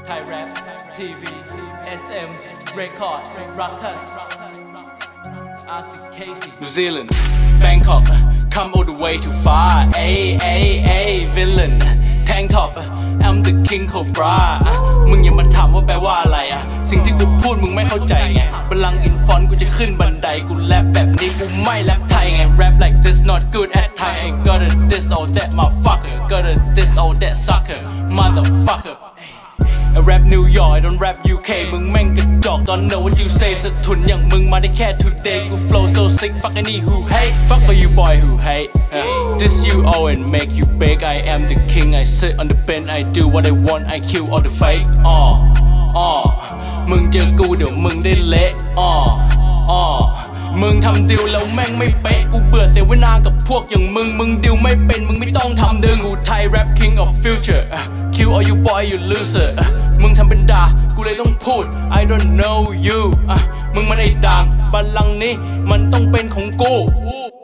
Thai Rap TV SM Record Ruckus RCKC New Zealand Bangkok come all the way too far ay villain Tank top I'm the king cobra มึงอย่ามาถามว่าแปลว่าอะไรสิ่งที่กูพูดมึงไม่เข้าใจไงบัลลังก์อินฟอนต์กูจะขึ้นบันไดกูแรปแบบนี้กูไม่แรปไทยไง Rap like this not good at Thai ain't gotta this all that motherfucker gotta this all that sucker motherfucker I rap New York I don't rap UK มึงแม่งกระจอก Don't know what you say สะทุนอย่างมึงมาได้แค่ today กู flow so sick fuck any who hate fuck all you boy who hate this you all and make you big I am the king I sit on the bench I do what I want I kill all the fake มึงเจอกูเดี๋ยวมึงได้เละมึงทำดิวแล้วแม่งไม่เป๊ะกูเบื่อเสียเวลากับพวกอย่างมึงดิวไม่เป็นมึงไม่ต้องทำดึงกูไทย rap king of future kill all you boy you loser มึงทำเป็นด่ากูเลยต้องพูด I don't know you มึงไม่ได้ดังบัลลังก์นี้มันต้องเป็นของกู